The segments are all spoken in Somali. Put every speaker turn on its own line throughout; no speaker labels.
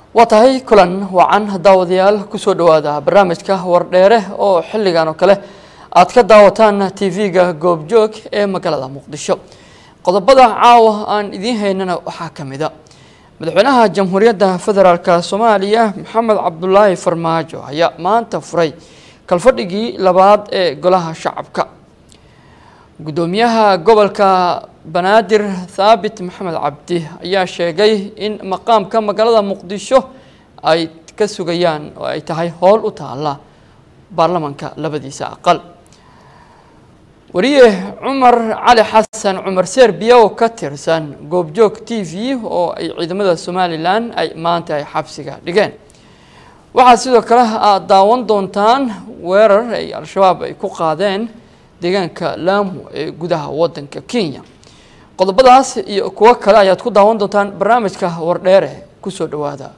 وتهي كلن وعن داوديال كسو دوادا برنامجك ورديره oo xilligan oo kale aad ka daawataan TV-ga goobjoog ee magaalada Muqdisho qodobada caawa aan idin haynana waxa kamida madaxweynaha jamhuuriyadda federaalka Soomaaliya Maxamed Cabdullaahi Farmaajo ayaa maanta furay kalfadhigii labaad ee golaha shacabka gudoomiyaha gobolka Banaadir Thabit Maxamed Cabdi ayaa sheegay in maqaamka magaalada Muqdisho ay ka sugayaan oo ay tahay hool u taala baarlamaanka labadiisa aqal wariye Umar Ali Xasan Umar Serbiyo ka tirsan goobjoog TV oo ay ciidamada Somaliland ay maanta ay xabsiga dhigeen waxa sidoo kale aad daawan doontaan weerar ay al-shabaab ay ku qaadeen deegaanka Lamu ee gudaha wadanka Kenya qodobadaas iyo kuwa kale ayaad ku daawan doontaan barnaamijka wardheere ku soo dhawaada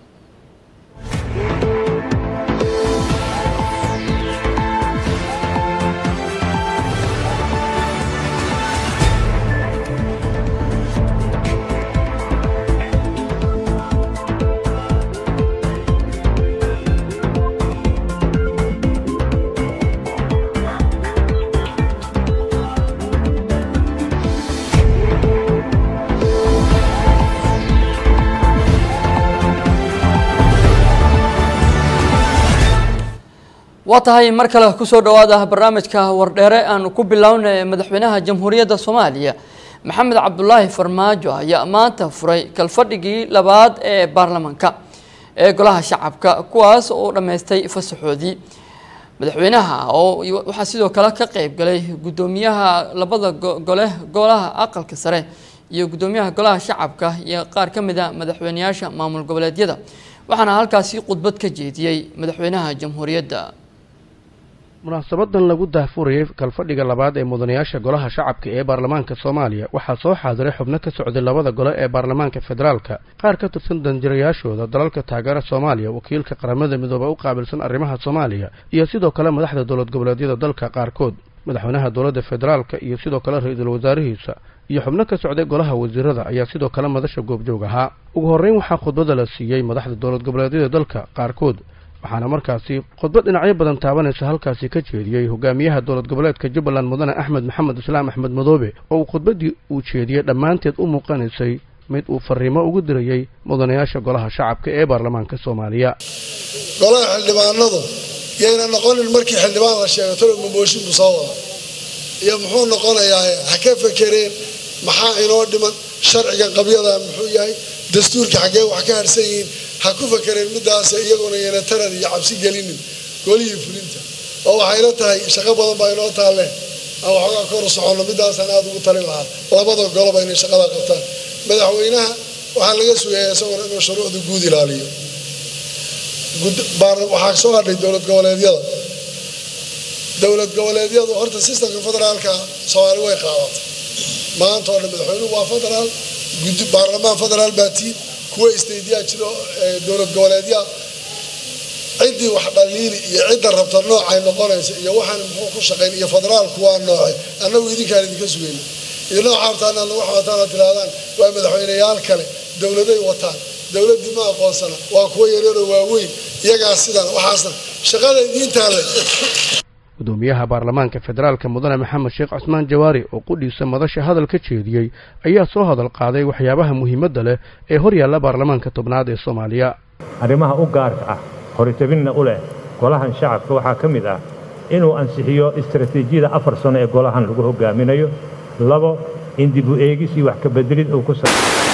وتهي مركله كسو دواده برنامجك ورديره aan ku bilawnay madaxweynaha jamhuuriyadda Soomaaliya Maxamed Cabdullaahi Farmaajo ayaa maanta furay kalfadhigii labaad ee baarlamaanka ee golaha shacabka kuwaas oo dhameystay fasaxoodii madaxweynaha oo waxa sidoo kale ka qayb galay gudoomiyaha labada golaha aqalka sare iyo gudoomiyaha golaha shacabka iyo qaar kamid ah madaxweynayaasha maamul goboleedyada waxaana halkaasi khudbad ka jeediyay madaxweynaha jamhuuriyadda
munaasabadan lagu daahfurayay kalfadhiga labaad ee mudanayaasha golaha shacabka ee baarlamaanka Soomaaliya waxaa soo xaadiray xubno ka socday labada gole ee baarlamaanka federaalka qaar ka tirsan danjirayaashooda dalalka taageera Soomaaliya wakiilka qaramada midoobay u qaabilsan arrimaha Soomaaliya iyo sidoo kale madaxda dawlad goboleedyada dalka qaarkood madaxweynaha dawladda federaalka iyo sidoo kale ra'iisul wasaarihiisa iyo xubno ka socday golaha wasiirada ayaa sidoo kale madasha goobjoog ahaa ugu horeyn waxaa khudbada la siiyay madaxda dawlad goboleedyada dalka qaarkood waxaana markaasi khudbad dhinacyo badan taabanaysa halkaasi ka jeediyay hogaamiyaha dawlad goboleedka Jubbaland mudane Axmed Maxamed Islaam Axmed Madoobe oo khudbadii uu jeediyay dhamaanteed u muuqanaysay mid uu fariimo ugu dirayay mudanayaasha golaha shacabka ee baarlamaanka Soomaaliya
golaha xildhibaanadu yayna noqonin markii xildhibaan la sheego tolo mooshin ku soo wada iyo muxuu noqonayaa ha ka fakareen maxaa inoo dhiman sharciga qabyada muxuu yahay dastuurka xagee wax ka harsan yihiin ha ku fakareen midaas iyaguna yana tarad iyo cabsi gelinin golihii fulinta oo waxay la tahay shaqo badan baa inoo taale aan waxa ka hor socono midaas aan aad ugu talin lahaa labada golob ay shaqada qabtaan madaxweynaha waxa laga sugayaa isagoo inuu shuruucda guud ilaaliyo waxa soo hadhay dawlad goboleedyadu horta systemka federaalka Soomaaliya way qaadatay maanta oo madaxweynuhu waa federaal guddi baarlamaan federaal baatii kuwa istaydiyaa jiro dawlad goboleedya cidii wax dhaliil iyo cid rabta nooc ay noqonayso iyo waxaan muxuu ku shaqeyn iyo federaalku waa nooc annagu idinkaan idinka sugeyn idinoo xartaana wax wataan tiraadaan waa madaxweynayaal kale dawladay wataan dawladii ma aqoonsana waa kuwa yaryar oo waaweyn iyaga sidan waxaasna shaqada idin taale
gudoomiyaha baarlamaanka federaalka mudane Maxamed Sheekh Cusmaan Jawaari oo qudhiisa madasha hadal ka jeediyay ayaa soo hadal qaaday waxyaabaha muhiimadda leh ee hor yaalla baarlamaanka tobnaad ee Soomaaliya
arrimaha u gaarka ah horitabinna u leh golahan shacabka waxaa ka mid ah inuu ansixiyo istaraatiijiyada 4 sano ee golahan lagu hogaaminayo 2 in dib u eegis iyo wax ka bedelid uu ku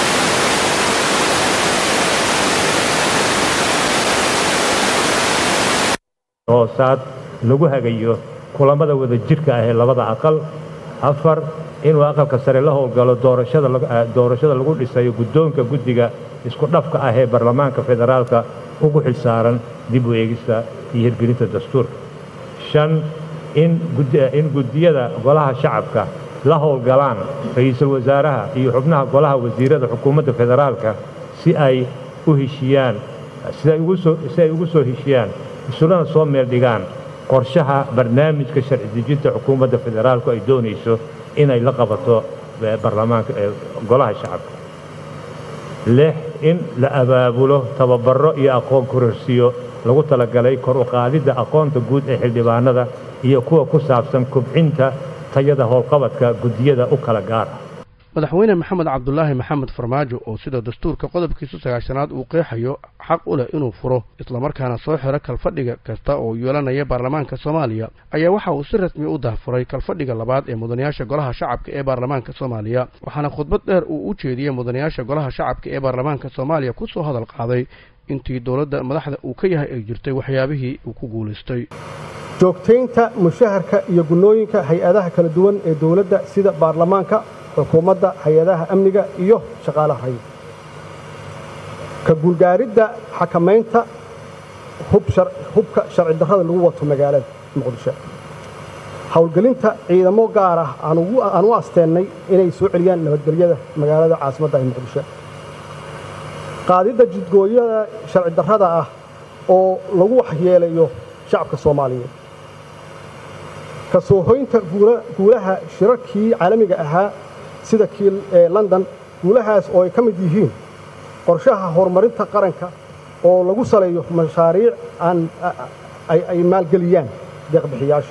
saad lagu hagayo kulamada wada jirka ah ee labada aqal 4 inuu aqalka sare la howlgalo doorashada lagu dhisayo gudoonka guddiga isku dhafka ah ee baarlamaanka federaalka ugu xilsaaran dib u eegista iyo hirgelinta dastuurka 5 in guddiyada golaha shacabka la howlgalaan ra'iisul wasaaraha iyo xubnaha golaha wasiirada xukuumadda federaalka si ay u heshiyaan si ay ugu soo heshiyaan isulana soo meel dhigaan qorshaha barnaamijka sharci dejinta xukuumadda federaalku ay doonayso inay la qabato baarlamaanka golaha shacabka in la abaabulo tababaro iyo aqoon kororsiyo lagu talagalay kor u qaadidda aqoonta guud ee xildhibaanada iyo kuwa ku saabsan kubcinta tayada howlqabadka gudiyada u kala gaar ah
madaxweyne maxamed cabdulaahi maxamed farmaajo oo sida dastuurka qodobkiisa 9aad uu qeexayo xaq u leh inuu furo isla markaana soo xiro kalfadhiga kasta oo yeelanaya baarlamaanka Soomaaliya ayaa waxa uu si rasmi u daahfuray kalfadhiga labaad ee mudanayaasha golaha shacabka ee baarlamaanka Soomaaliya waxaana khudbad dheer uu u jeediyay mudanayaasha golaha shacabka ee baarlamaanka Soomaaliya ku soo hadal qaaday intii dawladda madaxda uu ka yahay ay jirtay waxyaabihii uu ku guuleystay
joogteynta mushaharka iyo gunooyinka hay'adaha kala duwan ee dawladda sida baarlamaanka xukuumadda hay'adaha amniga iyo shaqaalaha rayidka ka guulgaaridda xakamaynta hubka sharci darrada lagu wato magaalada muqdisho howlgelinta ciidamo gaar ah aan u asteennay inay soo celiyaan nabadgelyada magaalada caasimadda ee muqdisho qaadidda jidgooyada sharci darrada ah oo lagu waxyeelayo shacabka Soomaaliyeed ka soo hoynta guulaha shirarkii caalamiga ahaa sida kii London guulahaas oo ay ka mid yihiin qorshaha horumarinta qaranka oo lagu saleeyo mashaariic ay maalgeliyaan deeq-bixiyaasha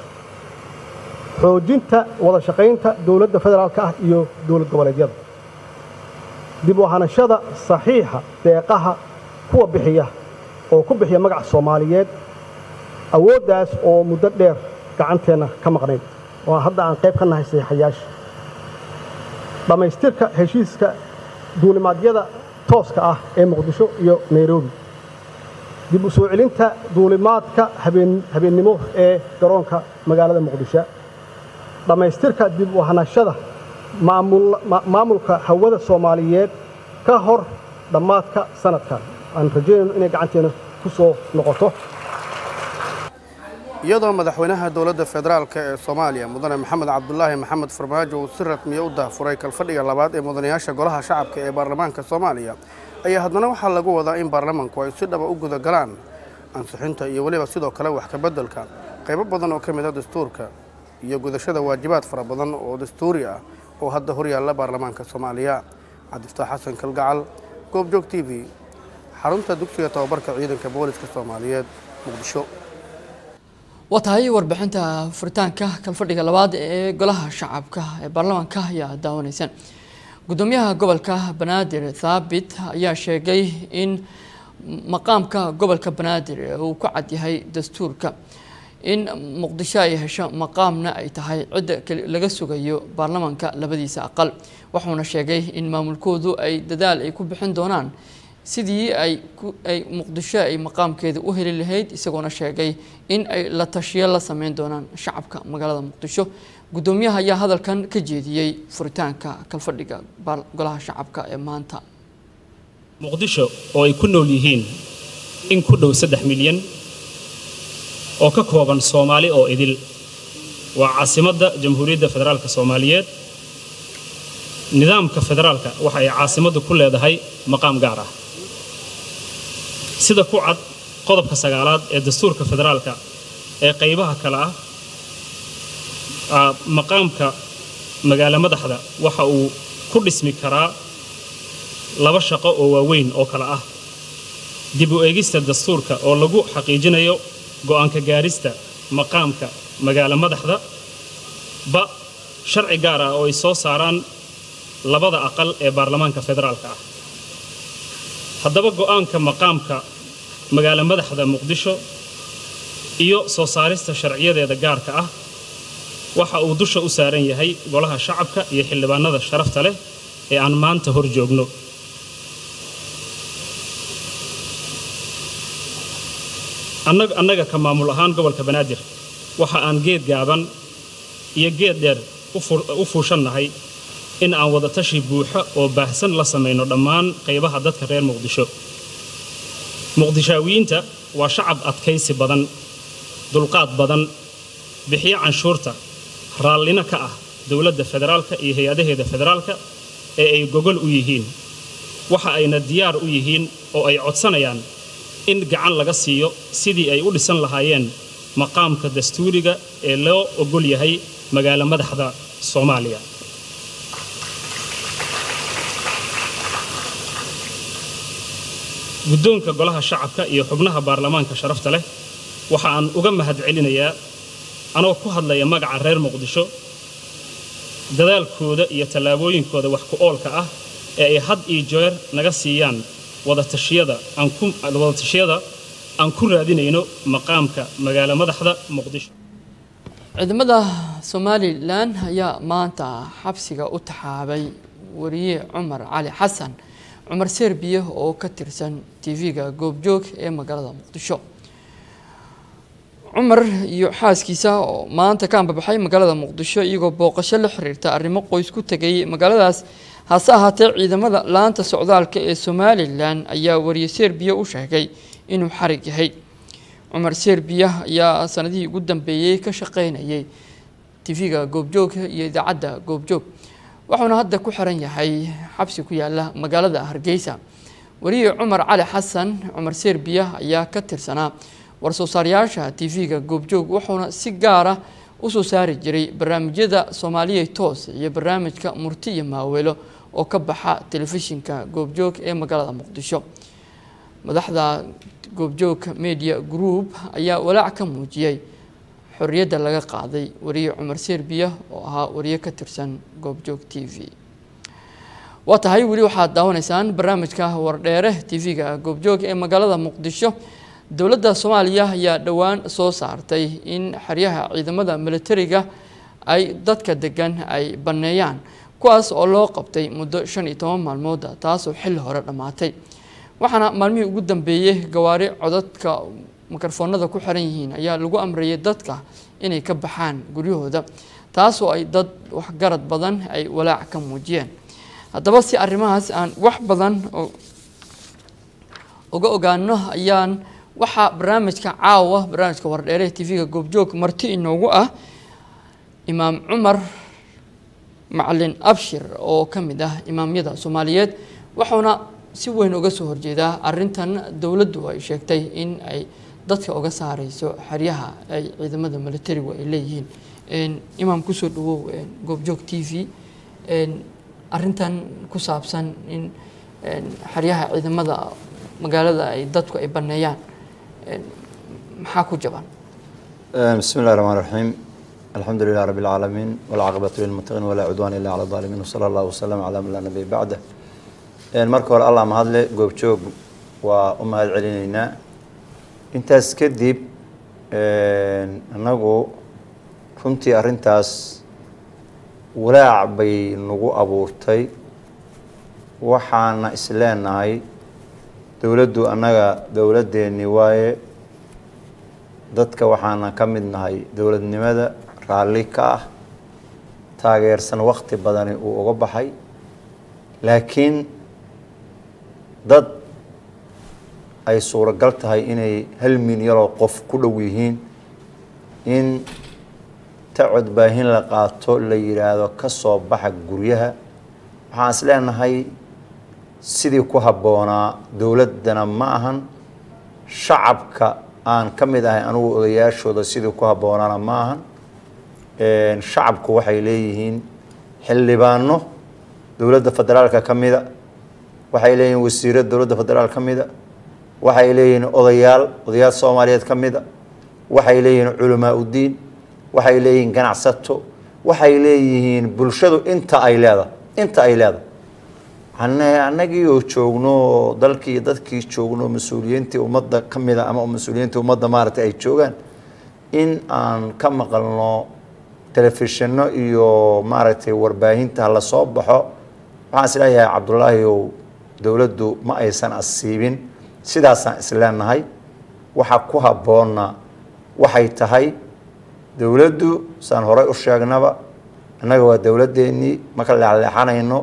xoojinta wada shaqaynta dawladda federaalka ah iyo dawlad goboleedyada dib u hanashada saxiixa deeqaha kuwa bixiya oo ku bixiya magaca Soomaaliyeed awooddaas oo muddo dheer gacanteena ka maqnayd oo hadda aan qayb ka nahay saxiixayaasha dhamaystirka heshiiska duulimaadyada tooska ah ee Muqdisho iyo Nairobi dib u soo celinta duulimaadka habeennimo ee garoonka magaalada Muqdisho dhamaystirka dib u hanashada maamulka hawada Soomaaliyeed ka hor dhamaadka sanadkan aan rajeynayno inay gacanteena ku soo noqoto
iyadoo madaxweynaha dawladda federaalka ee Soomaaliya mudane maxamed cabdulaahi maxamed farmaajo uu si rasmi ah u daahfuray kalfadhiga labaad ee mudanayaasha golaha shacabka ee baarlamaanka Soomaaliya ayaa haddana waxaa lagu wadaa in baarlamaanku ay si dhab ah u guda galaan ansixinta iyo waliba sidoo kale wax ka beddelka qaybo badan oo ka mid ah dastuurka iyo gudashada waajibaad fara badan oo dastuuri ah oo hadda hor yaalla baarlamaanka Soomaaliya cabdifataax xasan kalgacal goobjoog TV xarunta dugsiga tababarka ciidanka booliska Soomaaliyeed Muqdisho
watahay warbixinta furitaanka kalfadhiga labaad ee golaha shacabka ee baarlamaanka ayaa daawanaysan gudoomiyaha gobolka Banaadir Thabit ayaa sheegay in maqaamka gobolka Banaadir uu ku cad yahay dastuurka in Muqdisho ay hesho maqaamna ay tahay cid laga sugayo baarlamaanka labadiisa aqal wuxuuna sheegay in maamulkoodu ay dadaal ay ku bixin doonaan sidii ay Muqdisho ay maqaamkeeda u heli lahayd isagoona sheegay in ay la tashiyo la sameyn doonaan shacabka magaalada Muqdisho gudoomiyaha ayaa hadalkan ka jeediyay furitaanka kalfadhiga golaha shacabka ee maanta
Muqdisho oo ay ku nool yihiin in ku dhow 3 milyan oo ka kooban Soomaali oo idil waa caasimadda Jamhuuriyadda Federaalka Soomaaliyeed nidaamka federaalka waxa ay caasimaddu ku leedahay maqaam gaar ah sida ku cad qodobka 9aad ee dastuurka federaalka ee qaybaha kala ah maqaamka magaala madaxda waxa uu ku dhismi karaa laba shaqo oo waaweyn oo kala ah dib u eegista dastuurka oo lagu xaqiijinayo go'aanka gaarista maqaamka magaala madaxda ba sharci gaar ah oo ay soo saaraan labada aqal ee baarlamaanka federaalka ah haddaba go'aanka maqaamka magaala madaxda Muqdisho iyo soo saarista sharciyadeeda gaarka ah waxa uu dusha u saaran yahay golaha shacabka iyo xildhibaanada sharafta leh ee aan maanta hor joogno annaga ka maamul ahaan gobolka Banaadir waxa aan geed gaaban iyo geed dheer u fuushanahay in aan wada tashi buuxa oo baahsan la sameeyno dhammaan qaybaha dadka reer Muqdisho muqdishaawiinta waa shacab adkaysi badan dulqaad badan bixiya canshuurta raallina ka ah dawladda federaalka iyo hay'adaheeda federaalka ee ay gogol u yihiin waxa ayna diyaar u yihiin oo ay codsanayaan in gacan laga siiyo sidii ay u dhisan lahaayeen maqaamka dastuuriga ee loo ogol yahay magaala madaxda Soomaaliya guddoonka golaha shacabka iyo xubnaha baarlamaanka sharafta leh waxa aan uga mahadcelinayaa anoo ku hadlaya magaca reer Muqdisho dadaalkooda iyo tallaabooyinkooda wax ku oolka ah ee ay had iyo jeer naga siiyaan wada tashiyada aan ku raadinayno maqaamka magaalo madaxda Muqdisho.
ciidamada Somaliland ayaa maanta xabsiga u taxaabay wariye Cumar Cali Xasan Cumar Serbiya oo ka tirsan TV-ga goobjoog ee magaalada Muqdisho. Cumar iyo xaaskiisa oo maanta ka ambabaxay magaalada Muqdisho iyagoo booqasho la xiriirta arrimo qoys ku tagay magaaladaas hase ahaatee ciidamada laanta socdaalka ee Somaliland ayaa wariye Serbiya u sheegay inuu xarig yahay. Cumar Serbiya ayaa sanadihii ugu dambeeyay ka shaqeynayay TV-ga goobjoog iyo idaacadda goobjoog waxaana hadda ku xiran yahay xabsi ku yaala magaalada Hargeysa. wariye Cumar Cali Xasan Cumar Serbiya ayaa ka tirsanaa war-soo-saarayaasha TV-ga goobjoog wuxuuna si gaar ah u soo saari jiray barnaamijyada Soomaaliya toos iyo barnaamijka Murti iyo Maaweelo oo ka baxa telefishinka goobjoog ee magaalada Muqdisho. madaxda goobjoog media group ayaa walaac ka muujiyay xorriyadda laga qaaday wariye Cumar Serbiya oo ahaa wariye ka tirsan goobjoog TV. waa tahay weli waxaad daawanaysaan barnaamijka WARDHEERE TV-ga goobjoog ee magaalada Muqdisho. dowladda Soomaaliya ayaa dhawaan soo saartay in xeryaha ciidamada militariga ay dadka degan ay baneeyaan kuwaas oo loo qabtay muddo 15 maalmood taas oo xil hore dhamaatay. waxaana maalmihii ugu dambeeyay gawaari codadka mikrofoonada ku xiran yihiin ayaa lagu amrayay dadka inay ka baxaan guryahooda taas oo ay dad wax garad badan ay walaac ka muujiyeen. haddaba si arrimahaas aan wax badan uga ogaano ayaan waxaa barnaamijka WARDHEERE TV-ga goobjoog marti inoogu ah Imaam Cumar Macalin Abshir oo ka mid ah imaamyada Soomaaliyeed waxaana si weyn uga soo horjeedaa arrintan dowladdu ay sheegtay in ay dadka uga saarayso xeryaha ay ciidamada militariga ay leeyihiin. imaam ku soo dhawow goobjoog TV arrintan ku saabsan in xeryaha ciidamada magaalada ay dadku ay baneeyaan maxaa ku jaban?
bismillaahi rahmaani rahiim alxamdulillahi rabbil aalamiin wal caaqibatu lil muttaqiin wala cudwaana illa ala zaalimiin sallallahu wasallam ala man la nabiyya ba'da. marka hore Allah mahadle goobjoog waa u mahad celinaynaa. intaas kadib anagu runtii arrintaas walaac bay nagu abuurtay waxaana isleenahay dowladdu annaga dowladdeeni waaye dadka waxaana ka mid nahay dowladnimada raalli ka ah taageersan waqti badani uu uga baxay laakiin dad ay suuragal tahay inay 1 milyan oo qof ku dhow yihiin in tacod baahin la qaato la yiraahdo ka soo baxa guryaha waxaan isleenahay sidii ku habboonaa dowladana ma ahan shacabka aan ka mid ahay anigu odayaashooda sidii ku habboonaana ma ahan. shacabku waxay leeyihiin xildhibaano dowladda federaalka ka mida waxay leeyihiin wasiirada dowladda federaalka ka mida waxay leeyihiin odayaal Soomaaliyeed ka mida waxay leeyihiin culamaa u diin waxay leeyihiin ganacsato waxay leeyihiin bulshadu inta ay leedahay annagii oo joogno dalkii dadkii joogno mas'uuliyiintii ummadda ka mid ah ama mas'uuliyiintii ummadda maartay ay joogaan in aan ka maqalno telefishinno iyo maartay warbaahinta la soo baxo waxaan isleeyahay Cabdullaahi oo dowladdu ma aysan asiibin sidaasaan isleenahay waxa ku habboona waxay tahay dowladdu saan hore u sheegnaba annaga waa dowladdeennii ma kala leexleexanayno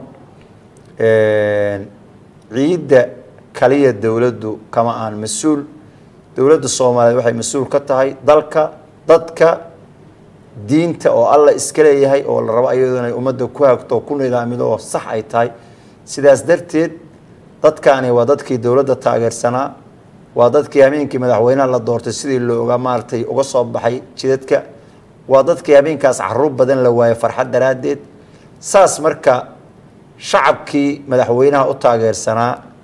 ciidda kaliya dowladdu kama aan mas'uul dowladda Soomaaliyeed waxay mas'uul ka tahay dalka dadka diinta oo alla iska leeyahay oo la rabo ayadoo ay ummadda ku hagto ku nidaamido oo sax ay tahay sidaas darteed dadkaani waa dadkii dowladda taageersanaa waa dadkii habeenkii madaxweynaha la doortay sidii looga maartay uga soo baxay jidadka waa dadkii habeenkaas caruur badan la waayay farxad daraadeed saas marka shacabkii madaxweynaha u taageersanaa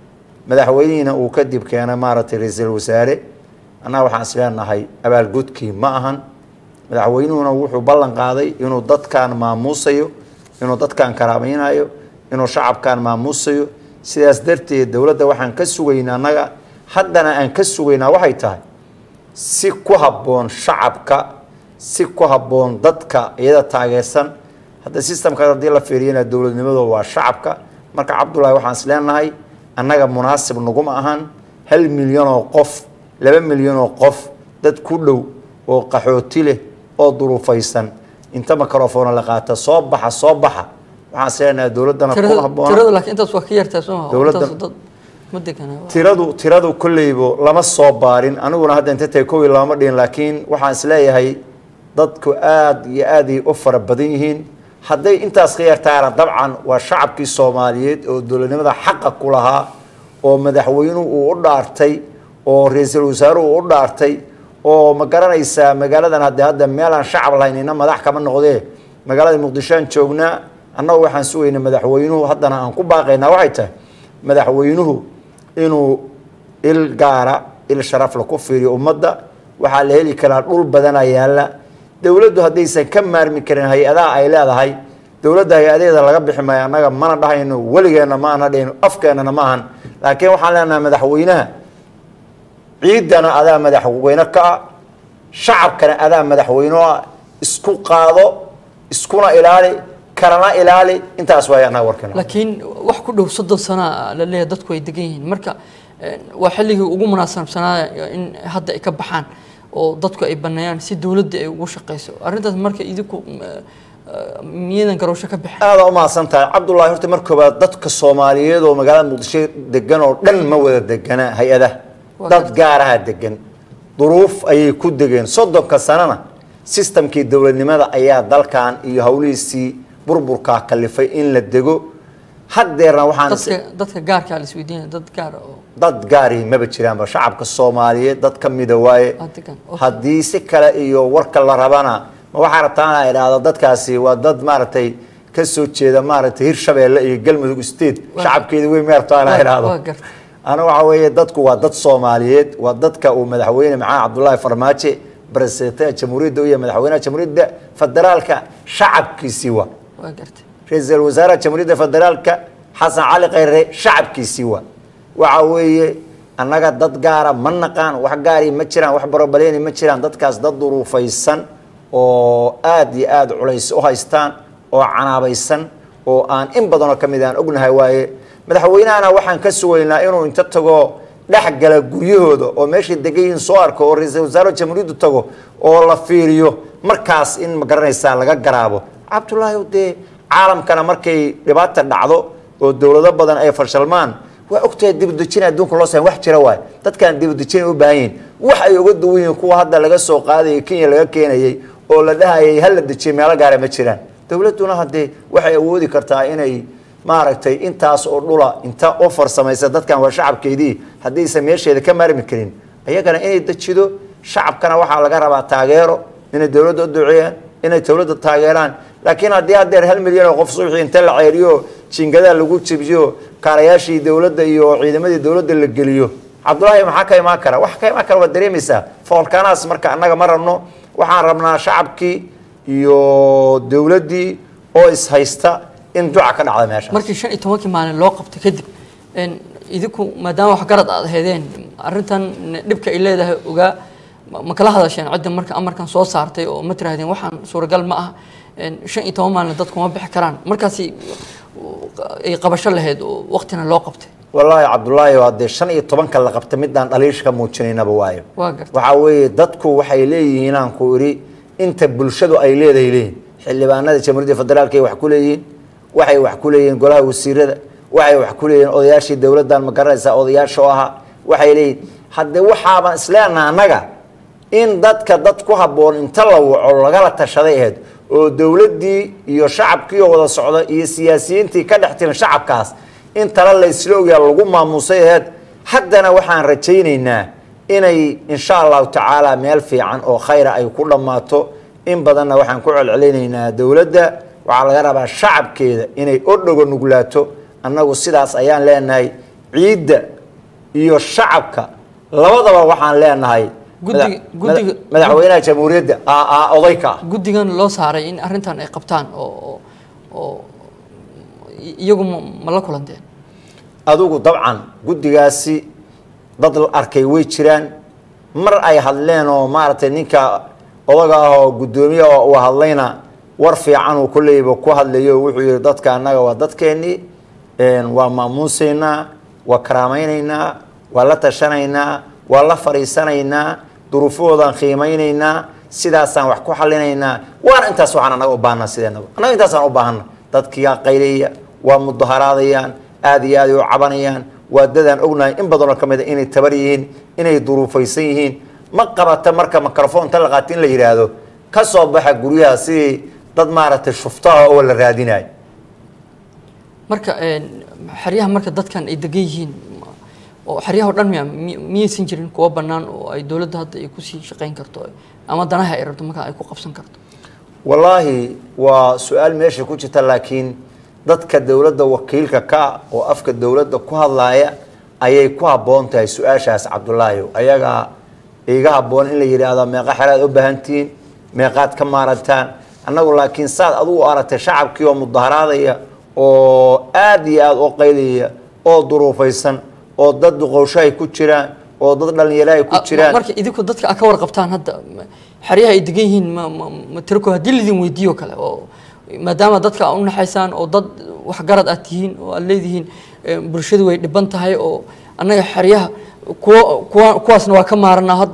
madaxweynihiina uu kadib keenay maaragtay ra-iisul wasaare annaga waxaan isleenahay abaalgudkii ma ahan madaxweynuhuna wuxuu ballan qaaday inuu dadkan maamuusayo inuu dadkan karaamaynayo inuu shacabkan maamuusayo sidaas darteed dowladda waxaan ka sugaynaa annaga haddana aan ka sugaynaa waxay tahay si ku habboon shacabka si ku habboon dadka iyada taageersan hadda systemka haddii la fiiriyana dowladnimadu waa shacabka marka cabdullaahi waxaan isleenahay annaga munaasib naguma ahan 1 milyan oo qof 2 milyan oo qof dad ku dhow oo qaxooti leh oo duruufaysan inta microphone la qaata soo baxa waxaan isleenahay dowladana ku habboon
tirada laakiin intaas waa ka yartaa soo dad ma degana
tiradu kulleybo lama soo baarin aniguna hadda inta tay koow lama dhiin laakiin waxaan isleeyahay dadku aad iyo aad u fara badan yihiin hadday intaas ka yartaana dabcan waa shacabkii Soomaaliyeed oo dowladnimada xaq ku lahaa oo madaxweynuhu uu u dhaartay oo ra'iisul wasaaruhu uu u dhaartay oo ma garanaysaa magaaladan hadda meel aan shacab lahaynina madax kama noqdee magaalada Muqdisho aan joognaa annagu waxaan sugaynaa madaxweynuhu haddana aan ku baaqaynaa waxay tahay madaxweynuhu inuu il gaara il sharaf la ku fiiriyo ummadda waxaa la heli karaa dhul badan ayaala dawladdu haddaysan ka maarmi karin hay-adaha ay leedahay dawladda hay-adeeda laga bixi maayo annaga mana dhahayno weligeena ma ana dhahayno afkeenana ma ahan laakiin waxaan leenahay madaxweynaha ciidana adaa madaxweyne ka ah shacabkana adaa madaxweyne ah isku qaado iskuna ilaali karana ilaali intaas waay annaga warkana
laakiin wax ku dhow 30 sano la leeyahay dadku ay degan yihiin marka waa xilligii ugu munaasabsanaa in hadda ay ka baxaan oo dadku ay baneeyaan si dawladda ay ugu shaqeyso arintaas marka idinku miyadan garowsho ka bixin
aad u maasantahay Cabdullaahi horta markaba dadka Soomaaliyeed oo magaalada Muqdisho degan oo dhan ma wada degana hay'adaha dad gaar ah degan duruuf ayay ku degeen 30 sanana systemkii dawladnimada ayaa dalkan iyo hawlihiisii burburka kalifay in la dego haddeerna waxaan
dadka gaarka la isweydiinay
dad gaari ma jiraan ba shacabka Soomaaliyeed dad ka mid ah waaye hadii si kale iyo warka la rabana ma waxa rabtaan ay raado dadkaasi waa dad maartay ka soo jeeda maartay Hirshabeelle iyo Galmudug State shacabkeedu way meertaan ay raado ana waxa weeye dadku waa dad Soomaaliyeed waa dadka uu madaxweyne Maxamed Cabdullaahi Farmaajo برسيتة جمهورية دوية مدحوينها جمهورية فدرالك شعب كيسيوا رئيس الوزراء جمهورية فدرالك حسن علي غير شعب كيسيوا وعوية أنك ضد جارة منقان وحجاري متشران وحبربليني متشران ضد كاس ضد ظروف السن وآدي آد عليس وهايستان وعنابيسن وأن إن بدنا كمدان أقولنا هواي مدحوينها أنا وحن كسوينا إنه أنت تجو لحق الجيود وماشي الدقيقين صارك ورئيس وزراء جمهورية تجو والله فيريو مركز إن مقرن السنة لقى جرابه عبد الله ودي عالم كان مركي لبعض النعضو والدولة بدن أي فرشلمان وأكتر دي بدوشين دون كل سنة واحد شرواي تتكلم دي بدوشين وباين واحد يقول دوين كوا هذا لقى السوق هذا كين لقى كين هي ولا ده هي هل بدوشين ما لقى على متشران دولتنا هذي واحد يودي كرتاين هي maaragtay intaas oo dhula inta offer sameeyay dadkan waa shacabkeedii hadii sameeyay ka maarmi karin ayagana inay dajido shacabkana waxa laga rabaa taageero inay dawladda u duceeyaan inay dawladda taageeraan laakiin hadii adeer 1 milyan oo qof suuxi inta la ceeriyo jingada lagu jibiyo kaarayaashii dawladda iyo ciidamadii dawladda la geliyo Cabdullaahi maxaa ka imaan kara wax ka imaan kara waa dareemaysaa foolkanaas marka annaga ma rabno waxaan rabnaa shacabkii iyo dawladdii oo is haysta in duca ka dhacda meesha
markii 15 maalin loo qabtay kadib in idinku maadaama wax garad aad heedeen arintan dhibka ay leedahay oga ma kala hadasheen cid marka amarkan soo saartay oo ma tiraadeen waxaan suuragal ma ah in 15 maalin dadku ma bixi karaan markaasi ay qabasho lahayd oo waqtina loo qabtay
wallahi Cabdullaahi waa 15 kala qabtay midaan dhaliishka muujinaynaba waayo waxa weeye dadku waxay leeyihiin aan ku iri inta bulshadu ay leedahay xildhibaanada jamhuuriyadda federaalka ay wax ku leeyihiin waxay wax ku leeyeen golaha wasiirada waxay wax ku leeyeen odayaashii dawladdan ma garanaysa odayaasha aha waxay leeyeen hadda waxaaba islaana anaga in dadka dad ku haboon inta la waco laga la tashaday ahayd oo dawladdii iyo shacabkii wada socda iyo siyaasiyiintii ka dhaxteen shacabkaas in tala la islooga lagu maamusay ahayd haddana waxaan rajaynaynaa inay insha Allah taala meel fiican oo khayr ay ku dhamaato in badanna waxaan ku celcelinaynaa dawladda waxa laga rabaa shacabkeeda inay u dhago nuglaato annagu sidaas ayaan leenahay ciidda iyo shacabka labadaba waxaan leenahay madaxweynaha jamhuuriyadda odayka
guddigan loo saaray in arrintan ay qabtaan oo iyagu ma la kulanteen
adigu dabcan guddigaasi dad la arkay way jiraan mar ay hadleen oo maaragtay ninka odaga ah oo guddoomiye oo uu hadlayna war fiican uu kulleyba ku hadlayo wuxuu yidhi dadka annaga waa dadkeennii waa maamuusaynaa waa karaamaynaynaa waa la tashanaynaa waa la fadhiisanaynaa duruufahoodaan qiimaynaynaa sidaasaan wax ku xallinaynaa waana intaas waxaan annaga u baahnaa sideenaba annaga intaasaan u baahanna dadkiyaa qaylaya waa mudaharaadayaan aad iyo aad ay u cabanayaan waa dadaan ognahay in badanoo ka mid a inay tabar yihiin inay duruufaysan yihiin ma qabata marka microfoonta la qaata in la yidhaahdo ka soo baxa guryaha sidii dad maaragtay shuftaha oo la raadinayo
marka xeryaha marka dadkan ay degan yihiin oo xeryaha oo dhan miyaysan jirin kuwa bannaan oo ay dowladda hadda ay kusii shaqayn karto ama danaha ay rabto marka ay ku qabsan karto
wallaahi waa su-aal meesha ku jirta laakiin dadka dowladda wakiilka ka oo afka dowladda ku hadlaaya ayay ku habboon tahay su-aashaas cabdullaahi ayagaa iga habboon in la yidhaahdo meeqa xeraad u baahantihiin meeqaad ka maarantaan annagu laakiin saad adugu aragtay shacabkii oo mudaharaadaya oo aad iyo aad u qaylaya oo duruufaysan oo dad duqowsho ay ku jiraan oo dad dhalinyaro ay ku jiraan
marka idinku dadka ka warqabtaan hadda xeryaha ay degan yihiin ma tirko haddii lidin weydiiyo kale oo maadaama dadka u naxaysaan oo dad waxgarad aad tihiin oo aad leedihiin bulshadu way dhiban tahay oo annaga xeryaha kuwaasna waa ka maaranaa hadda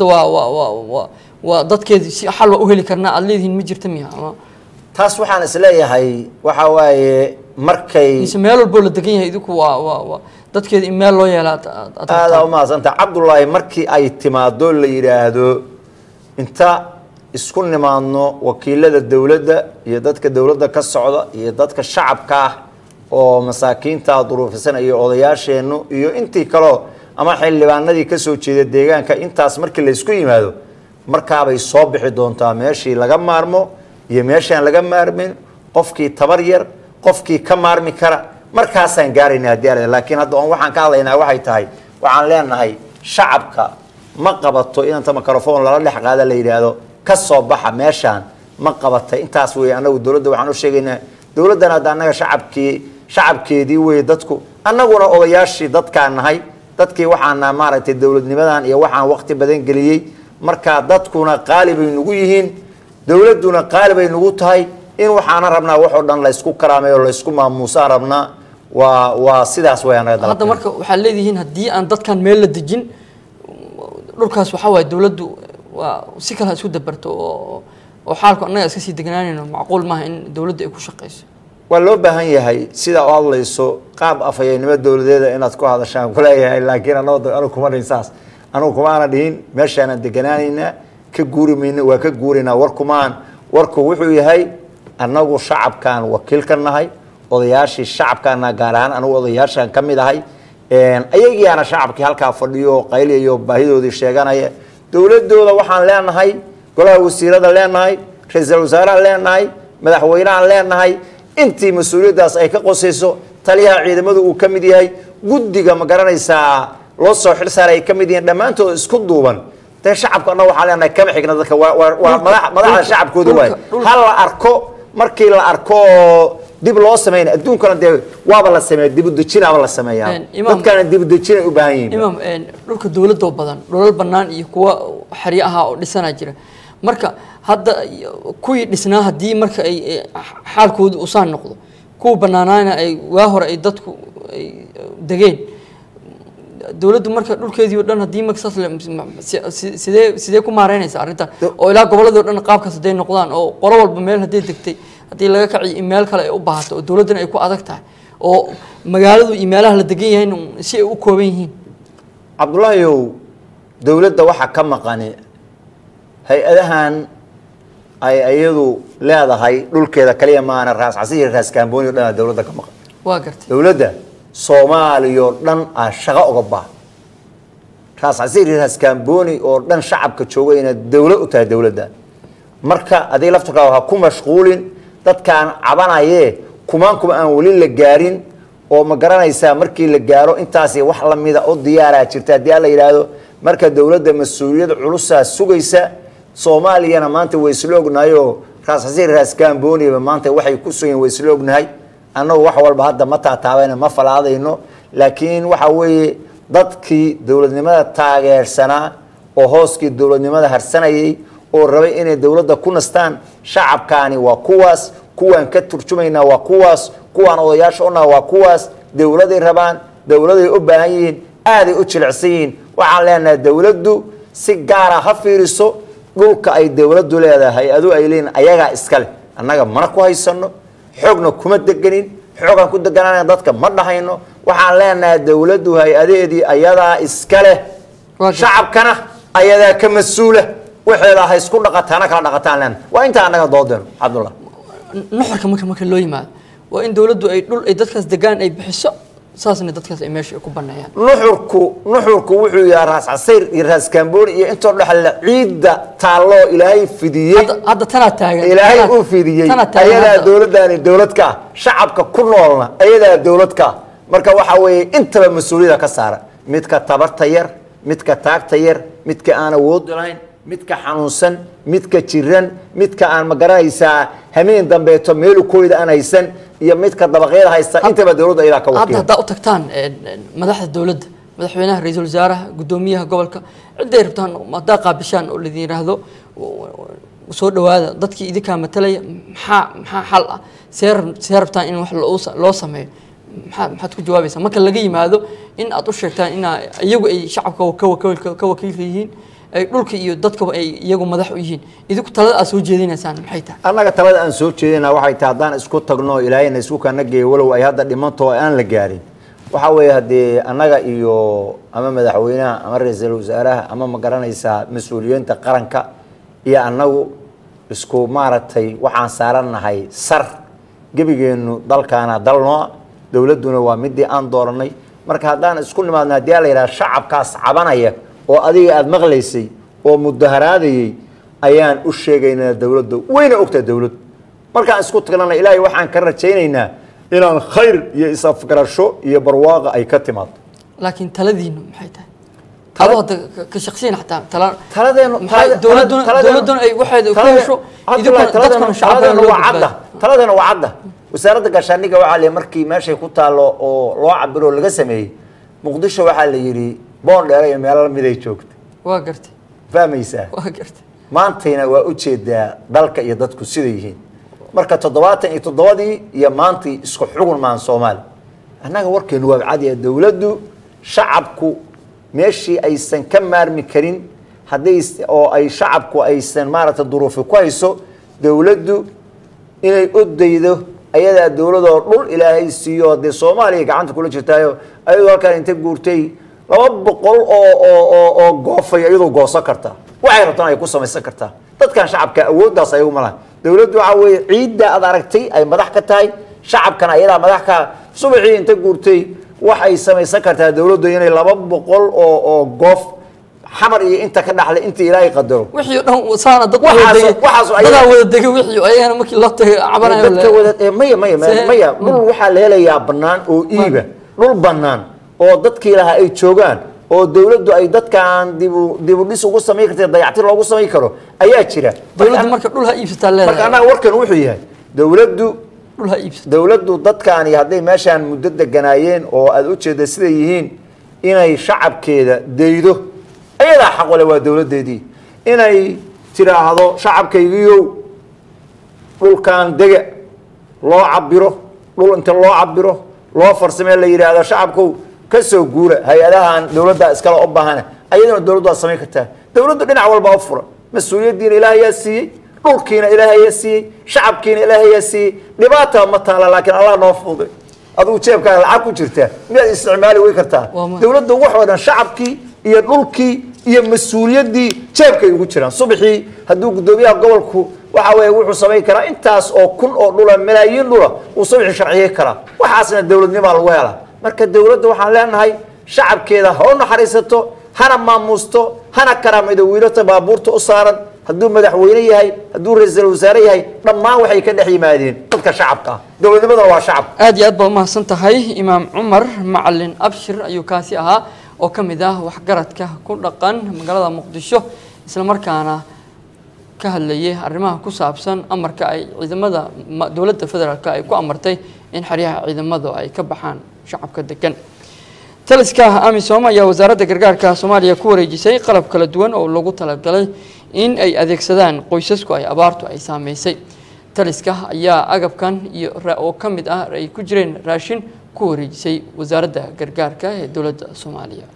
waa dadkeedi si xal waa u heli karnaa aad leedihiin ma jirta miya ama
taas waxaan isleeyahay waxa waaye markay
mise meel walboo la degan yahay idinku waa dadkeeda in meel loo yeelaa
aada u mahadsantaha cabdullaahi markii ay timaado la yidhaahdo inta isku nimaadno wakiilada dowladda iyo dadka dowladda ka socda iyo dadka shacabka ah oo masaakiinta duruufisan iyo odayaasheennu iyo intii kaloo ama xildhibaanadii ka soo jeeda deegaanka intaas markii la isku yimaado markaabay soo bixi doontaa meeshii laga maarmo iyo meeshaan laga maarmin qofkii tabar yar qofkii ka maarmi kara markaasaan gaarayna haddii arada laakiin hadda on waxaan ka hadlaynaa waxay tahay waxaan leenahay shacabka ma qabato inanta microphone lala dhex qaada la yidhaahdo ka soo baxa meeshaan ma qabatay intaas weeye annagu dowladda waxaan u sheegaynaa dowladdan hadda annaga shacabkeedii weeye dadku annaguna odayaashii dadkaan nahay dadkii waxaana maaragtay dowladnimadan iyo waxaan waqti badan geliyey markaa dadkuna qaali bay nagu yihiin dowladduna qaali bay nagu tahay in waxaana rabnaa wax oo dhan la isku karaameeyo la isku maamuusaan rabnaa waa sidaas way anaga dalabta
hadda marka waxaa leedihiin haddii aan dadkan meel la dejin dhulkaas waxaa waaye dowladdu waa si kale isku dabarto oo xaalku annaga iska sii degnaanayno macquul maaha in dowladda ay ku shaqayso
waa loo baahan yahay sidaa u hadlayso qaab afhayeennimo dowladeeda inaad ku hadashaan kuleeyahay laakiin anigu kuma dhihin saas anigu kumaana dhihin meeshaanan deganaanaynaa ka guuri mayno waa ka guuraynaa warku wuxuu yahay annagu shacabkaan wakiil ka nahay odayaashii shacabkaana gaar ahaan anigu odayaashaan ka mid ahay ayagiiana shacabkii halkaa fadhiyo qayliyayo baahidoodii sheeganaya dowladooda waxaan leenahay golaha wasiirada leenahay ra-iisul wasaaraha leenahay madaxweynahan leenahay intii mas-uuliyaddaas ay ka qosayso taliyaha ciidamadu uu ka mid yahay guddiga ma garanaysaa loo soo xil saaray ay ka mid yihiin dhammaantood isku duuban dee shacabka annaga waxaan leenahay kama xigna dadka waa madaxda shacabkooda waay ha la arko markii la arko dib loo sameeyna adduunkana dee waaba la sameeya dib u dejinaaba la sameeyaa dadkana dib u dejin ay u baahan yihiin
imaam dhulka dowladda badan dhulal bannaan iyo kuwa xeryo ahaa oo dhisanaa jira marka hadda kuwii dhisnaa haddii marka ay xaalkoodu usaan noqdo kuwa bannaanaana ay waa hore ay dadku ay degeen dowladdu marka dhulkeedii oo dhan haddii marka sidee ku maareynaysa arrintan oo ilaa gobolladii o dhan qaabkaas hadday noqdaan oo qolo walba meel hadday degtay haddii laga kaciyo in meel kale ay u baahato oo dowladdana ay ku adag tahay oo magaaladu iyo meelaha la degan yahayn si ay u kooban yihiin
cabdullaahiyow dowladda waxaa ka maqani hay-adahan ay iyadu leedahay dhulkeeda kaliya maana raas casiir raas kaambooni o dhan dowladda ka maqan
waa gartay
dowladda soomaaliya oo dhan ah shaqo uga baahan raas casiir raas kaambooni oo dhan shacabka jooga inaad dowlad u tahay dowladda marka adiga laftirkaa ha ku mashquulin dadkaan cabanayee kuma aan weli la gaarin oo ma garanaysaa markii la gaaro intaasi wax la mida oo diyaaraa jirta haddii la yidhaahdo marka dowladda mas-uuliyad culusaa sugaysa soomaaliyana maanta way isla ognahayoo raas xasiir raas kaambooniba maanta waxay ku sugan way isla ognahay annagu wax walba hadda ma taataabayna ma falaadayno laakiin waxa weeye dadkii dowladnimada taageersanaa oo hooskii dowladnimada harsanayay oo rabay inay dowladda ku nastaan shacabkaani waa kuwaas kuwaan ka turjumaynaa waa kuwaas kuwaan odayaasha unaa waa kuwaas dowladay rabaan dowladay u baahan yihiin aaday u jilicsan yihiin waxaan leenahay dowladdu si gaara ha fiiriso dhulka ay dowladdu leedahay hay-adu ay leeyihin ayagaa iskale annaga mana ku haysano xoogna kuma deganin xoogaan ku deganana dadka ma dhahayno waxaan leenahay dowladdu hay-adeedii ayadaa iskale shacabkana ayadaa ka mas-uula waxeeda ha isku dhaqataana kala dhaqataan leenahay waa intaa annaga doodeeno cabdullah
nuxurka marka loo yimaado waa in dowladdu ay dhul ay dadkaas degaan ay bixiso saasna dadkaas ay meesha ku baneeyaan
nuxurku wuxuu yahay raas xasiir iyo raas kaambooni iyo intoo dhaxla ciidda taallo ilaahay fidiyey
hadda tana taagan
ilaahay uu fidiyey ayadaa dowladdaani dowlad ka shacabka ku noolna ayadaa dowlad ka marka waxa weeye intaba mas-uuliyada ka saaran midka tabarta yar midka taagta yar midka aan awood lahayn midka xanuunsan midka jiran midka aan ma garanaysaa hameen dambeeto meel kooyda aan haysan iyo midka dabaqyada haysta intaba dowladda ayada ka wakiil
hadda u tagtaan madaxda dowladda madaxweynaha ra'iisul wasaaraha gudoomiyaha gobolka ciday rabtaan madaa qaabishaan oo la yiraahdo soo dhawaada dadkii idinka matalaya maxaa xal ah seer rabtaan in wax loo sameeyo maxaad ku jawaabaysaa marka laga yimaado in aad u sheegtaan in iyagu ay shacabka ka wakiilka yihiin ay dhulka iyo dadka ay iyagu madax u yihiin idinku talada aad soo jeedinaysaan maxay tahay
annaga talada aan soo jeedinaa waxay tahay haddaan isku tagno ilaahayna isku kana geeyo walow ay hadda dhimanto aan la gaarin waxa weeye haddii annaga iyo ama madaxweynaha ama ra'iisul wasaaraha ama ma garanaysaa mas-uuliyiinta qaranka iyo annagu isku maaragtay waxaan saarannahay sar gebigeenu dalkaana dalnoo dowladduna waa midii aan dooranay marka haddaan isku nimaadno haddii la yidhaha shacabkaas cabanaya oo adiga aad maqlaysay oo mudaharaadayay ayaan u sheegaynaa dowladda wayna ogtaa dowladdu markaan isku tagnana ilaahay waxaan ka rajaynaynaa inaan khayr iyo is-afgarasho iyo barwaaqa ay ka timaado
laakiin taladiinu maxay tahay adoo ka shaqsiyan xataa
taladeenu
dowladduna ay waxeeda ku hesho
taladeena waa cadda wasaaradda gaashaandhigga waxaa la markii meeshay ku taallo oo loo cabiro laga sameeyey muqdisho waxaa la yidhi boon dheere iyo meelo lamid ay joogta
waa gartay
fahmaysaa
waa gartay
maantayna waa ujeedaa dalka iyo dadku siday yihiin marka 77 iyo maantii isku xugun maan Soomaali annaga warkeenu waa cadi dawladdu shacabku meeshii aysan ka maarmi karin haday oo ay shacabku aysan maarata duruuf ku hayso dawladdu inay u daydo ayada dawladda dhul ilaahay siiyo de Soomaaliya gacanta kula jirtaayo ayadoo halkan inta guurtay 200 oo goofay ayadoo goosan karta waxay rabtaan ay ku samaysan kartaa dadkan shacabka awooddaas ay u malaha dawladdu waxa weeye ciidda aad aragtay ay madax ka tahay shacabkana ayada madax ka subaxii inta guurtay waxay samaysan kartaa dawladdu inay 200 oo goof xamar iyo inta ka dhaxlay inta ilaahay qadaro
wixii dhan wasaana dad wada degay wixii ayana markii la tagay cabanayo
dadka wada maya dhul waxa la helayaa banaan oo iiba dhul banaan oo dadkii laha ay joogaan oo dawladdu ay dadkan dib u dhis ugu sameey kartay dayactir loogu sameey karo ayaa jira
dawladdu marka dhul ha iibsataa leedahay
marka anaga warkan wuxuu yahay dawladdu
dhul ha iibsataa
dawladdu dadkan haday meeshan muddo deganaayeen oo aad u jeedo sida yihiin inay shacabkeeda deeydo ayada xaq wala waa dawladeedii inay tiraahdo shacabkaygiiyo dhulkan dega loo cabiro dhul inta loo cabiro loo farsamee la yiraahdo shacabku ka soo guura hay'adahan dawladda iskala u baahan ayadana dawladdu waa sameey kartaa dawladdu dhinac walba u fura mas'uuliyadiina ilaahay yaa siiyay dhulkiina ilaahay yaa siiyay shacabkiina ilaahay yaa siiyay dhibaato ma taala laakiin Allah noo fududay aduu jeebkaaga lacag ku jirta miyaad isticmaali way kartaa dawladdu wax wadan shacabkii iyo dhulkii iyo mas'uuliyadii jeebkay ugu jiraan subaxii haduu gudoomiyaha gobolku waxa weeye wuxuu sameey karaa intaas oo kun oo dhul malaayiin dhul uu subaxii sharciye kara waxaasna dawladnimo lagu helaa marka dawladdu waxaan leenahay shacabkeeda ha u naxariisato hana maamuusto hana karaamaydo wiilata baabuurta u saaran haduu madaxweyne yahay haduu ra'iisul wasaare yahay dhammaan waxay ka dhex yimaadeen
dadka shacabka dowladnimada waa shacab
aad iyo aad baa mahadsan tahay imaam cumar macalin abshir ayuu kaasi ahaa oo ka mid ah waxgaradka ku dhaqan magaalada muqdisho isla markaana ka hadlayay arrimaha ku saabsan amarka ay ciidamada dowladda federaalka ay ku amartay in xeryaha ciidamadu ay ka baxaan shacabka degan taliska amisom ayaa wasaaradda gargaarka Soomaaliya ku wareejisay qalab kala duwan oo lagu talagalay in ay adeegsadaan qoysasku ay abaartu ay saameysay taliska ayaa agabkan iyo oo ka mid ah ay ku jireen raashin ku wareejisay wasaaradda gargaarka ee dowladda Soomaaliya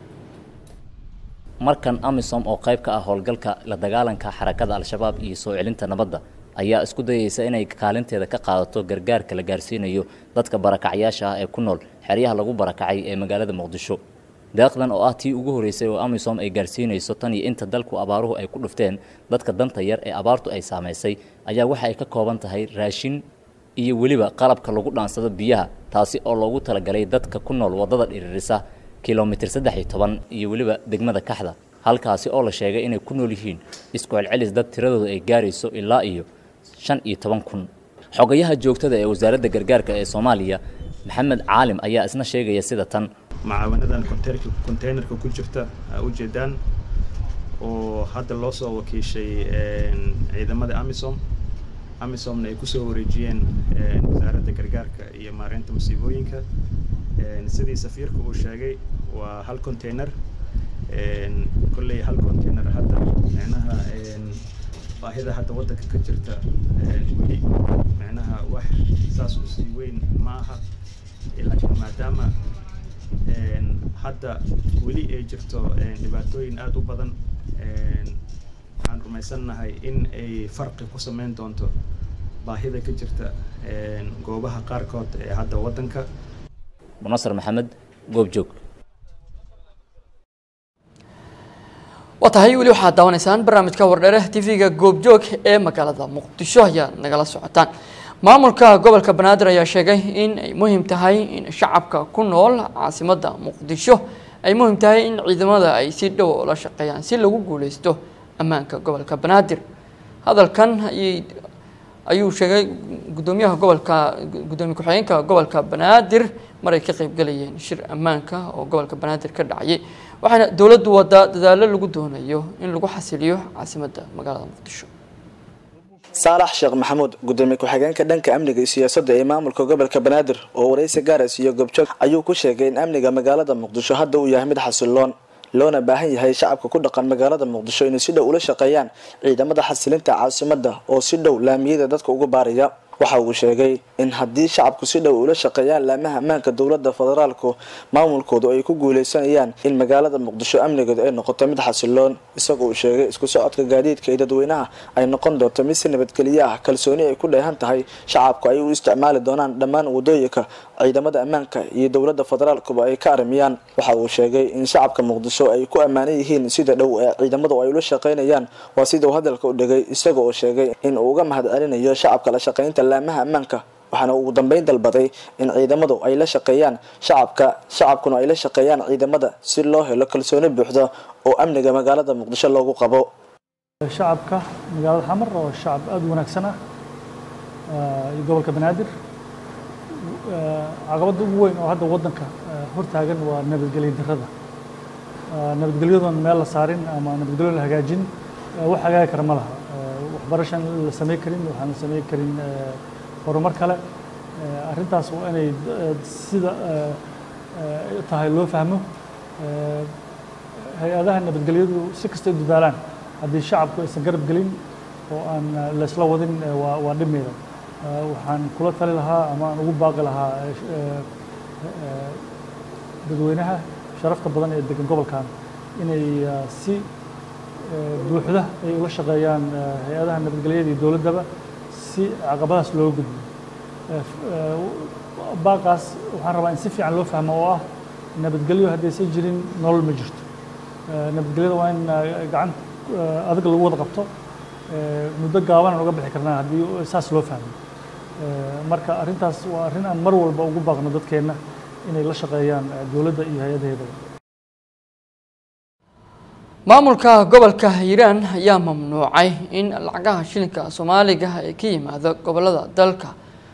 markan amisom oo qayb ka ah howlgalka la dagaalanka xarakada al-shabaab iyo soo celinta nabadda ayaa isku dayaysa inay kaalinteeda ka qaadato gargaarka la gaarsiinayo dadka barakacyaasha ah ee ku nool xeryaha lagu barakacay ee magaalada Muqdisho deeqdan oo ah tii ugu horeysay oo amisom ay gaarsiinayso tan iyo inta dalku abaaruhu ay ku dhufteen dadka danta yar ee abaartu ay saameysay ayaa waxa ay ka kooban tahay raashin iyo waliba qalabka lagu dhaansado biyaha taasi oo loogu talagalay dadka ku nool wadada dhiririsa kilomitir 13 iyo waliba degmada Kaxda halkaasi oo la sheegay inay ku nool yihiin isku celcelis dad tiradoodu ay gaarayso ilaa iyo 15,000 xogayaha joogtada ee wasaaradda gargaarka ee Soomaaliya Maxamed Caalim ayaa isna sheegaya sida tan
macaawinadan containerka ku jirta u jeedaan oo hadda loo soo wakiishay ciidamada amisomna ay ku soo wareejiyeen wasaaradda gargaarka iyo maareynta musiibooyinka sidii safiirka uu sheegay waa hal container kulley hal container hadda macnaha baahida hadda waddanka ka jirta weli macnaha wax saas u sii weyn ma aha laakiin maadaama hadda weli ay jirto dhibaatooyin aad u badan waxaan rumaysanahay in ay farqi ku sameyn doonto baahida ka jirta goobaha qaarkood ee hadda waddanka
Munasar Maxamed goobjoog
watahay wali waxa daawanaysaan barnaamijka wardheere TV-ga goobjoog ee magaalada Muqdisho ayaa nagala socotaan maamulka gobolka Banaadir ayaa sheegay in ay muhiim tahay in shacabka ku nool caasimadda Muqdisho ay muhiim tahay in ciidamada ay si dhow la shaqeeyaan si lagu guuleysto ammaanka gobolka Banaadir hadalkan ayuu sheegay gudoomiyaha ku-xigeenka gobolka Banaadir maray ka qayb galayeen shir ammaanka oo gobolka Banaadir ka dhacay waxaana dawladdu wada dadaalo lagu doonayo in lagu xasiliyo caasimadda magaalada Muqdisho
صالح شيخ محمود قدامي ku-xigeenka dhanka amniga iyo siyaasadda ee maamulka gobolka Banaadir oo wareysi gaaraysa iyo goobjoog ayuu ku sheegay in amniga magaalada Muqdisho hadda uu yahay mid xasiloon loona baahan yahay shacabka ku dhaqan magaalada Muqdisho inay si dhow ula shaqeeyaan ciidamada xasilinta caasimadda oo si dhow laamiyada dadka ugu baaraya waxa uu sheegay in haddii shacabku si dhow ula shaqeeyaan laamaha ammaanka dowladda federaalku maamulkoodu ay ku guuleysanayaan in magaalada Muqdisho amnigeedu ay noqoto mid xasiloon isagoo uu sheegay isku socodka gaadiidka ee dadweynaha ay noqon doonto mid si nabadgelyo ah kalsooni ay ku dheehan tahay shacabku ay u isticmaali doonaan dhammaan wadooyinka ciidamada ammaanka iyo dowladda federaalku ay ka arimiyaan waxa uu sheegay in shacabka Muqdisho ay ku amaanan yihiin sida dhow ee ciidamadu ay ula shaqeynayaan waa sida uu hadalka u dhigay isagoo sheegay in uu uga mahadcelinayo shacabka la shaqeynta laamaha ammaanka waxaana ugu dambeyn dalbaday in ciidamadu ay la shaqeeyaan shacabkuna ay la shaqeeyaan ciidamada si loo helo kalsooni buuxda oo amniga magaalada Muqdisho loogu qabo
shacabka magaalada Xamar oo shacab aad u wanaagsan ah gobolka Banaadir caqabada ugu weyn oo hadda waddanka hortaagan waa nabadgelyo darrada nabadgelyadoon meel la saarin ama nabadgelyo la hagaajin wax hagaagi kara ma laha waxbarashan la sameyn karin waxaan la sameyn karin horumar kale arrintaas waa inay sida tahay loo fahmo hay-adaha nabadgelyadu si kasta u dadaalaan haddii shacabku aysan garab gelin oo aan la isla wadin waa dhimeeda waxaan kula tali lahaa ama aan ugu baaqi lahaa dadweynaha sharafta badan ee degan gobolkan inay si buuxda ay ula shaqeeyaan hay-adaha nabadgelyada iyo dowladdaba si caqabadaas loo gudbo baaqaas waxaan rabaa in si fiican loo fahmo oo ah nabadgelyo haddaysan jirin nolol ma jirto nabadgelyada waa in gacan adag lagu wada qabto muddo gaaban aan uga bixi karnaa haddii saas loo fahmo marka arrintaas waa arrin aan mar walba ugu baaqno dadkeenna inay la shaqeeyaan dowladda iyo hay-adaheeda
maamulka gobolka Hiiraan ayaa mamnuucay in lacagaha shilinka Soomaaliga ay ka yimaado gobolada dalka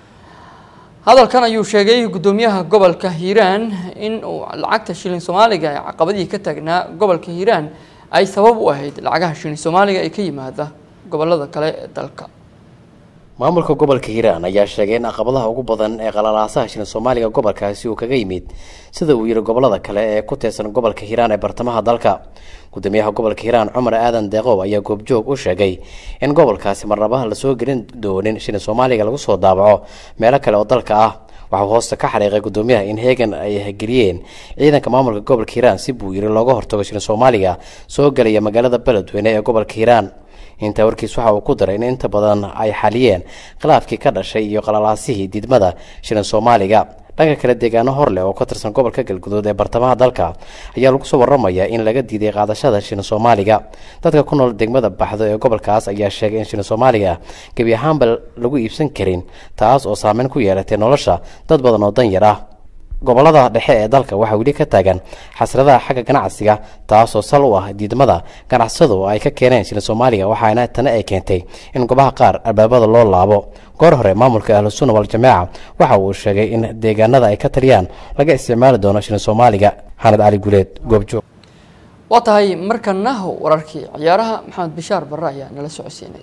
hadalkan ayuu sheegay gudoomiyaha gobolka Hiiraan in uu lacagta shilin Soomaaliga ee caqabadii ka tagnaa gobolka Hiiraan ay sabab u ahayd lacagaha shilin Soomaaliga ee ka yimaada gobolada kale ee dalka.
maamulka gobolka Hiiraan ayaa sheegay in caqabadaha ugu badan ee qalalaasaha shilin Soomaaliga gobolkaasi uu kaga yimid sida uu yiri gobolada kale ee ku teesan gobolka Hiiraan ee bartamaha dalka. gudoomiyaha gobolka Hiiraan Cumar Aadan Deeqow ayaa goobjoog u sheegay in gobolkaasi marnaba la soo gelin doonin shilin Soomaaliga lagu soo daabaco meelo kale oo dalka ah. waxa uu hoosta ka xariiqay gudoomiyaha in heegan ay hageliyeen ciidanka maamulka gobolka Hiiraan si buu yiri looga hortago shilin Soomaaliga soo galaya magaalada Beledweyne ee gobolka Hiiraan. inta warkiis waxa uu ku daray in inta badan ay xaliyeen khilaafkii ka dhashay iyo qalalaasihii didmada shilin Soomaaliga. dhanka kale deegaano hor leh oo ka tirsan gobolka Galguduud ee bartamaha dalka ayaa lagu soo waramayaa in laga diiday qaadashada shilin Soomaaliga. dadka ku nool degmada Baxdo ee gobolkaas ayaa sheegay in shilin Soomaaliga gabi ahaanba lagu iibsan karin, taas oo saameyn ku yeelatay nolosha dad badan oo dan yar ah. gobolada dhexe ee dalka waxa weli ka taagan xasradaha xagga ganacsiga, taasoo sal u ah diidmada ganacsadu ay ka keeneen shilin Soomaaliga, waxaana tan ay keentay in gobaha qaar albaabada loo laabo. goor hore maamulka Ahlus Sunnah wal Jamaaca waxa uu sheegay in deegaanada ay ka taliyaan laga isticmaali doono shilin Soomaaliga. Xanad Ali Guleed, goobjoog.
waa tahay markana wararkii ciyaaraha Maxamed Bishaar Barre ayaa nala socodsiinay.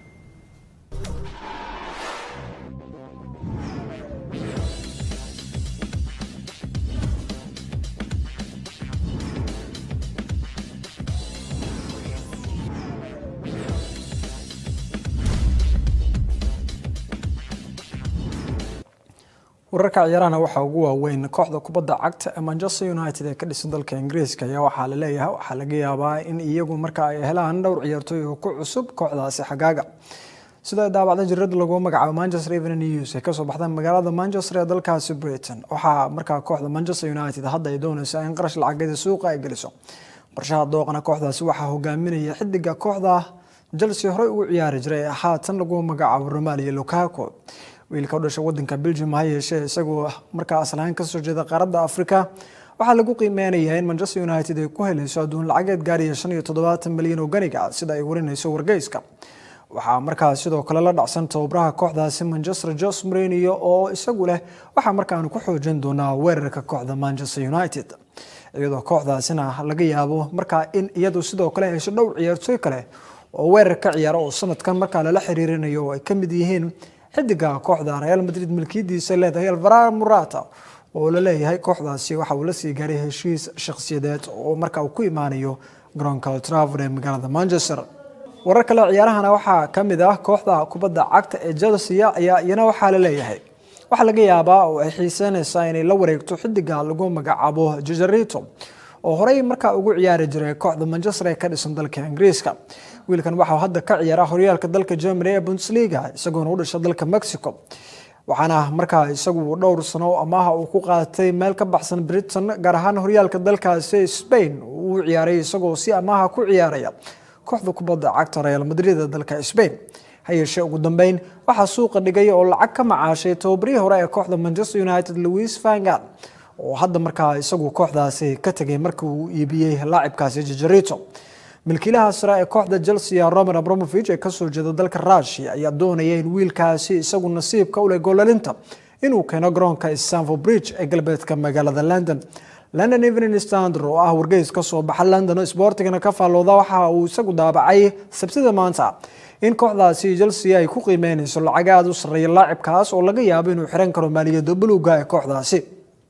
wararka ciyaarana waxa ugu waaweyn kooxda kubadda cagta ee Manchester United ee ka dhisan dalka Ingiriiska ayaa waxa la leeyahay waxa laga yaabaa in iyagu marka ay helaan dhowr ciyaartoy oo ku cusub kooxdaasi xagaaga sida daabacda jirada lagu magacaabo Manchester Evening News ee ka soo baxday magaalada Manchester ee dalkaasi Britain. waxa marka kooxda Manchester United hadda ay doonaysaa in qarash lacageed suuqa ay geliso. qorshaha dooqana kooxdaasi waxa hogaaminaya xidiga kooxda Chelsea hore ugu ciyaari jiray haatan lagu magacaabo Romelu Lukaku. wiilka u dhashay wadanka Belgium ha yeeshee isagoo markaa aslaan ka soo jeeda qaaradda Afrika waxa lagu qiimeynayaa in Manchester United ay ku helayso aduun lacageed gaaraya 75 milyan oo ganiga sida ay warinayso wargeyska. waxa markaa sidoo kale la dhacsan tababaraha kooxdaasi Manchester Jose Mourinho oo isagu leh waxa markaan ku xoojin doonaa weerarka kooxda Manchester United, iyadoo kooxdaasina laga yaabo markaa in iyadu sidoo kale hesho dhowr ciyaartoy kale oo weerarka ciyaaro oo sanadkan markaa la xiriirinayo oo ay ka mid yihiin xidiga kooxda Real Madrid milkiidiisa leedahay Alvaro Morata oo la leeyahay kooxdaasi waxa uu la sii gaaray heshiis shakhsiyadeed oo markaa uu ku imaanayo garoonka Old Trafford ee magaalada Manchester. warar kale ciyaarahana waxa kamid ah kooxda kubadda cagta ee Chelsea ayaa iyana waxa la leeyahay waxa laga yaabaa oo ay xiisanaysaa inay la wareegto xidiga lagu magacaabo Gijarito oo horey markaa ugu ciyaari jiray kooxda Manchester ee ka dhisan dalka Ingiriiska. wiilkan waxa uu hadda ka ciyaara horyaalka dalka Germany ee Bundesliga isagoo u dhashay dalka Mexico, waxaana markaa isagu dhowr sano amaah uu ku qaatay meel ka baxsan Britain gaar ahaan horyaalka dalkaasi Spain uu ciyaaray isagoo si amaah ku ciyaaraya kooxda kubadda cagta Real Madrid ee dalka Spain. hayeeshee ugu dambeyn waxa suuqa dhigay oo lacag ka macaashay tababarihii hore ee kooxda Manchester United Luis van Gaal oo hadda markaa isagu kooxdaasi ka tagay markii uu iibiyay laacibkaasi Gijarito. milkiilaha sare ee kooxda Chelsea Roman Abramovich ee ka soo jeeda dalka Russia ayaa doonaya in wiilkaasi isagu nasiibka u leh goolalinta inuu keeno garoonka Stamford Bridge ee galbeedka magaalada London. London Evening Standard oo ah wargeys ka soo baxa London Sportingna ka faalooda waxa uu isagu daabacay Sabtida maanta in kooxdaasi Chelsea ay ku qiimeynayso lacag aad u sareeya laacibkaas oo laga yaabo inuu xiran karo maaliyadda buluuga ee kooxdaasi.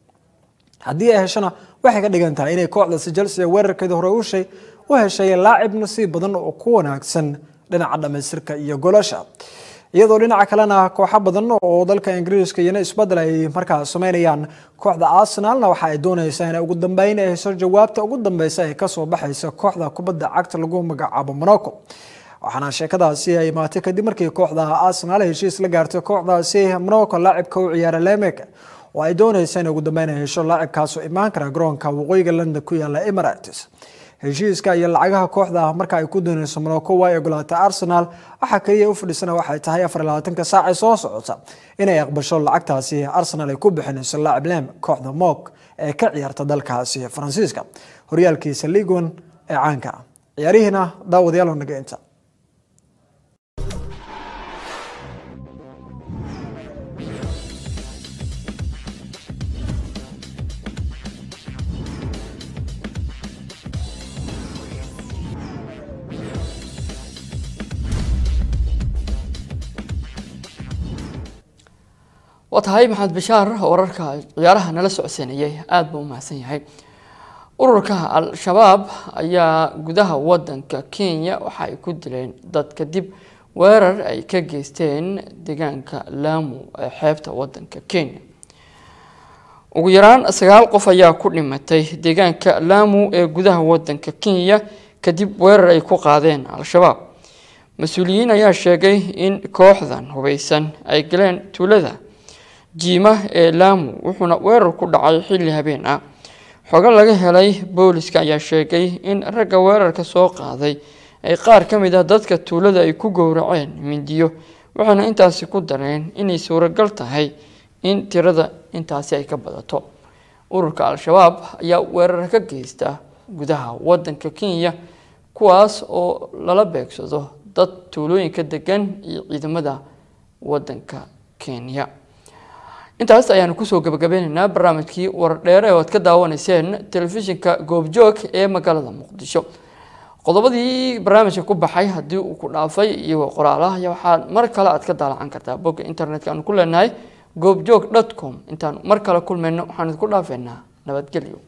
haddii ay heshana waxay ka dhigan tahay inay kooxdaasi Chelsea weerarkeeda hore u heshay laacib nasiib badan oo ku wanaagsan dhinaca dhamaystirka iyo goolasha. iyadoo dhinaca kalena kooxo badan oo dalka Ingiriiska iyana isbedel ay markaa sameynayaan kooxda Arsenalna waxa ay doonaysaa inay ugu dambeyn ay hesho jawaabta ugu dambeysa ee ka soo baxaysa kooxda kubadda cagta lagu magacaabo Monaco. waxaana sheekadaasi ay imaatay kadib markii kooxda Arsenal heshiis la gaartay kooxdaasi Monaco laacibka u ciyaara Lemek oo ay doonaysaa inay ugu dambeyn ay hesho laacibkaas oo imaan kara garoonka waqooyiga London ku yaala Emirates. heshiiska iyo lacagaha kooxda marka ay ku doonayso Monaco way ogolaatay Arsenal waxa kaliya u fadhisana waxay tahay 24 saac soo socota inay aqbasho lacagtaasi Arsenal ay ku bixinayso laacib Lem kooxda Monaco ee ka ciyaarta dalkaasi Faransiiska horyaalkiisa Ligue 1 ee caanka ah. ciyaarihina daawadayaal naga inta
وتهاي محمد بشار ورركا ciyaaraha nala socodsiinayay aad buu u mahadsan yahay ururka al-shabaab ayaa gudaha wadanka Kenya waxa ay ku dileen dad kadib weerar ay ka geysteen deegaanka Lamu ee xeebta wadanka Kenya ugu yaraan 9 qof ayaa ku dhimatay deegaanka Lamu ee gudaha wadanka Kenya kadib weerar ay ku qaadeen al-shabaab mas'uuliyiin ayaa sheegay in kooxdan hubeysan ay galeen tuulada jiima ee Lamu wuxuuna weerar ku dhacay xilli habeen ah xogo laga helay booliska ayaa sheegay in ragga weerarka soo qaaday ay qaar ka mid ah dadka tuulada ay ku gowraceen mindiyo waxaana intaasi ku dareen inay suuragal tahay in tirada intaasi ay ka badato ururka al-shabaab ayaa weerar ka geysta gudaha wadanka Kenya kuwaas oo lala beegsado dad tuulooyinka degan iyo ciidamada wadanka Kenya intaas ayaan ku soo gabagabeynaa barnaamijkii WARDHEERE oo aad ka daawanayseen telefishinka goobjoog ee magaalada Muqdisho qodobadii barnaamijka ku baxay hadii uu ku dhaafay iyo qoraalaha waxa mar kale aad ka daalan kartaa bogga internetka aan ku leenahay goobjoog.com intaan mar kale kulmayno waxaan ku dhaafeynaa nabadgelyo